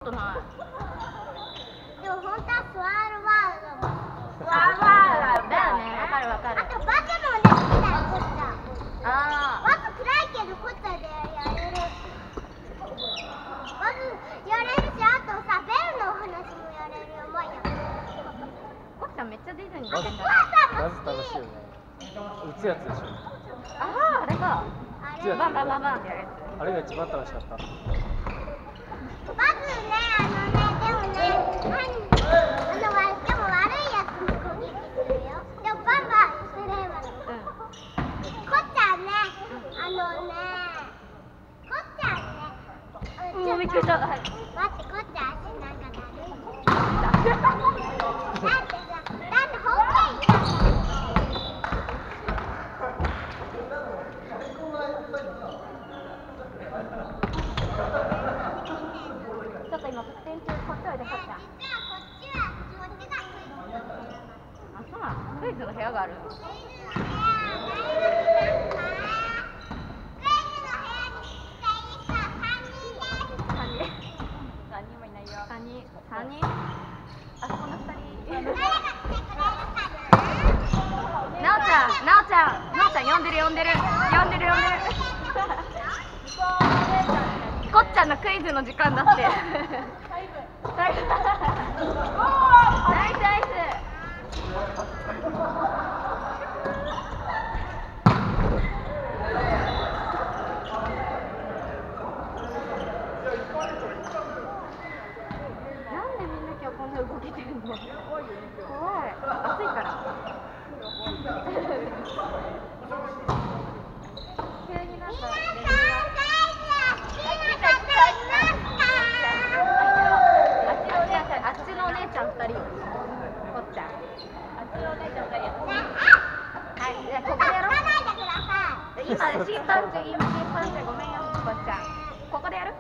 とない。 でも本当はスワールワールドも。 スワールワールドだよね。わかるわかる。 あとバズもね、好きだよ、こっちは。 ああ。 バズ暗いけど、こっちはでやれる。バズやれるし、あとさ、ベルのお話もやれるよ、マイヤ。 コキちゃんめっちゃディズニー見てんだね。 バズ楽しいよね。打つやつでしょ。 ああ、あれか。バンバンバンバンってやるやつ。 あれが一番楽しかった。 バズね、でもね、でも悪いやつに攻撃するよ。でもバンバンすればこっちゃんね、こっちゃんね、 もうびっくりした。はい。 待って、こっちゃん足なんかだる。だって本気だ。 ちょっと今得点中こっちおいでこっちゃん。 実はこっちがあ、そうなの？クイズの部屋がある。3人？あそこの2人。なおちゃん呼んでる。こっちゃんのクイズの時間だって。ナイス。なんでみんな今日こんな動けてるの？怖い。暑いから。急になんか。あっちのお姉ちゃん2人。こっちゃん。あっちのお姉ちゃん2人や。はい、じゃあここでやろう。今審判中ごめんよ、こっちゃん。ここでやる？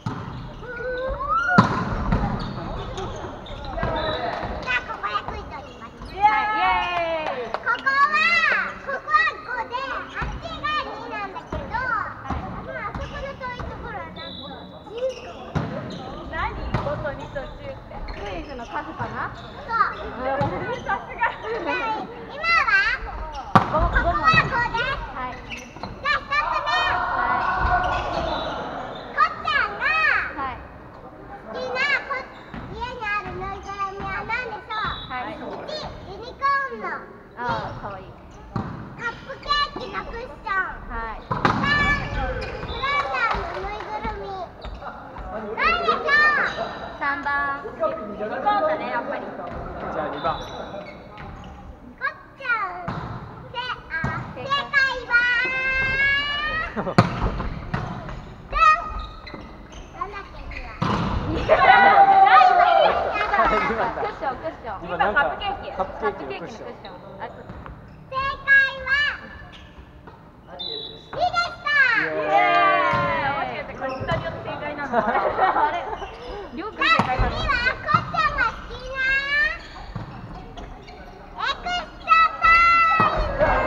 クイズの数かな？ そう。 さすが。 今はここは5です。 はい。 じゃあ1つ目。こっちゃんが好きな家にあるぬいぐるみは何でしょう？1、ユニコーンの。 ああ、かわいい。 カップケーキのクッション。 はい。 3、フランダーのぬいぐるみ。何でしょう ？3番。ユニコーンだね、やっぱり。 じゃあ2番。 こっちゃん、正解はなんだっけ？ クッション。今カップケーキのクッション。 正解は2でした。 もしかしてこれ人によって正解なの？あれ？りょうくん正解なの？ 次はこっちゃんが好きなエクストラタイム。さ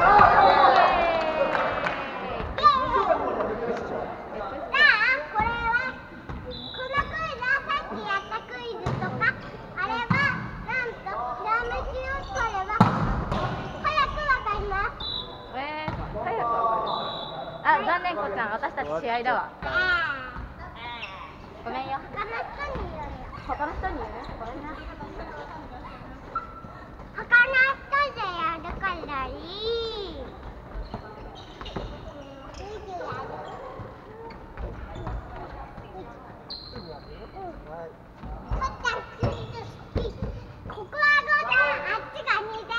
あ、これはこのクイズはさっきやったクイズとか、あれはなんとひらめきを取れば早くわかります。 早くわかる。あ、残念こちゃん、私たち試合だわ。ごめんよ。 他の人に言うよ。 他の人に言う？ごめんな。 他の人でやるからいい。こっちゃんクイズ好き。ここは5だ。あっちが2で。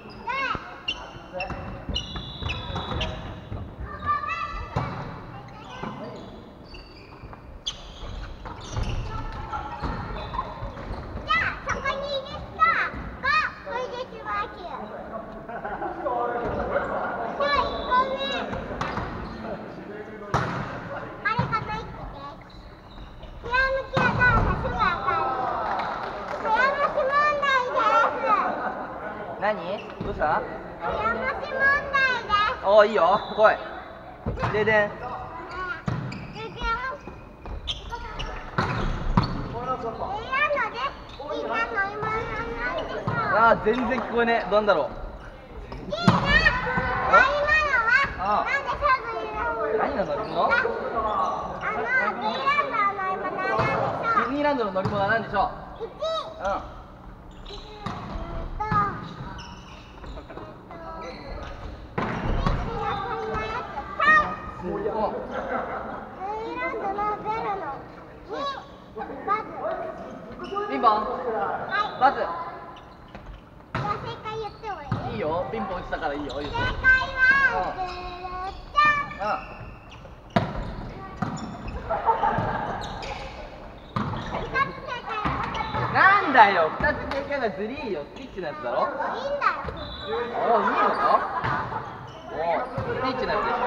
何？どうした？ 早押し問題です。 おー、いいよ、来い。ででん。 あー、全然聞こえねえ。なんだろう。何の乗り物？ディズニーランドの乗り物は何でしょう？ピンポン。バズ。 正解言ってもいい？ いいよ。ピンポンしたからいいよ。 正解はなんだよ。2つ正解はズリーよ。スティッチのやつだろ。 いいんだよ。 おお、いいのか？おお、スティッチのやつでしょ。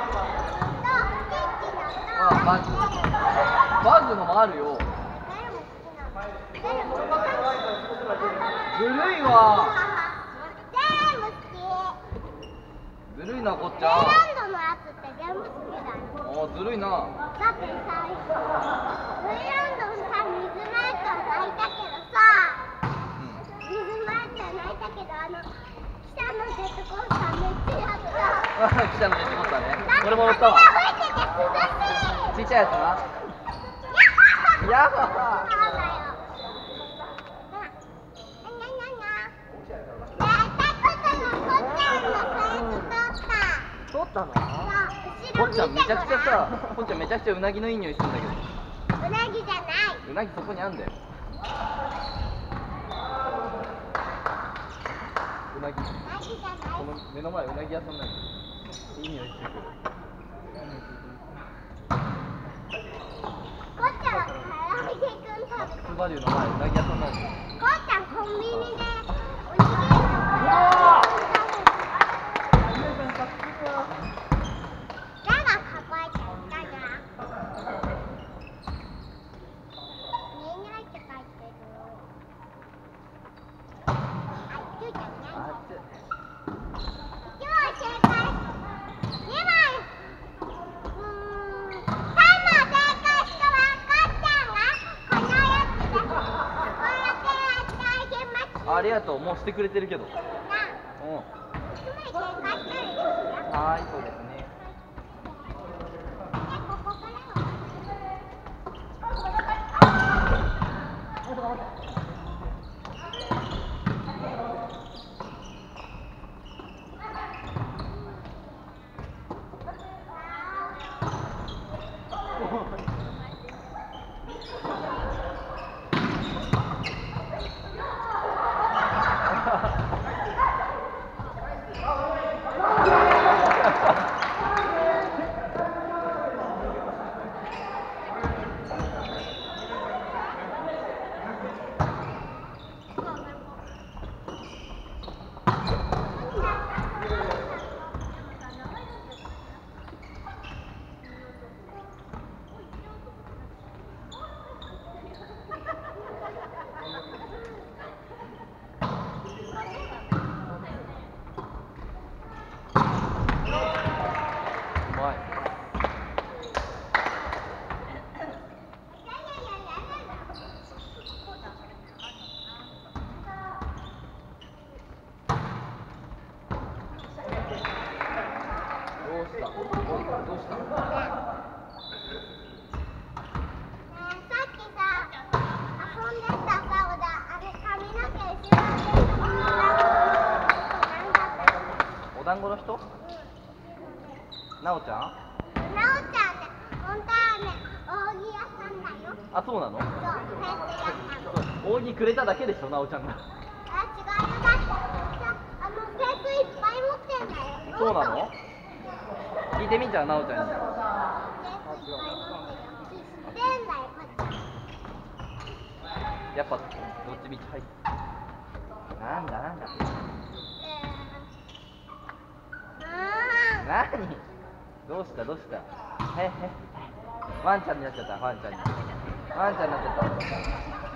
ああ、バズ。バズのもあるよ。ずるいわ。 全部好き。 ずるいな、こっちラゃん。 ンドのやつって全部好きだよ。 おお、ずるいな。 だってさ、フリーランドのさ、水マーちゃん泣いたけどさ、水マーちゃん泣いたけど、下のジェットコースターめっちゃやった。 来たのジェットコースターね。 だって俺も乗ったわ。 風が吹いてて涼しい。 ちっちゃいやつな。やっほー。 そうだよ。 通ったの？ こっちゃんめちゃくちゃさ、こっちゃんめちゃくちゃうなぎのいい匂いするんだけど。 うなぎじゃない。 うなぎそこにあんだよ。うなぎ。 うなぎじゃない。 この目の前うなぎ屋さんなんだよ。いい匂いしてくる。 こっちゃんは唐揚げくん食べた。 スバリューの前うなぎ屋さんなんだよ。 こっちゃんコンビニでおにぎりと唐揚げくん食べた。誰が抱えちゃったじゃん。見えないって書いてる。あ、ちゅうちゃんいない。 あっち。 今日は正解。2枚。3枚正解したらこっちゃんがこのやつでこうやってやってあげます。 ありがとう。もうしてくれてるけど。うん。 なあ、1枚正解したらいいですよ。 はーい、そうですね。 ここからは。 お団子の人？なおちゃん？ なおちゃんね、本当はね、扇屋さんだよ。 あ、そうなの？ そう、フェス屋さん。 扇くれただけでしょ、なおちゃんが。 あ、違うよ。だってさ、フェスいっぱい持ってんだよ。 そうなの？聞いてみちゃう、なおちゃんに。 フェスいっぱい持ってるよ。知ってんだよ、こっちゃん。 やっぱ、どっちみち入って。なんだ。なに？どうした？ワンちゃんになっちゃった、ワンちゃんになっちゃった。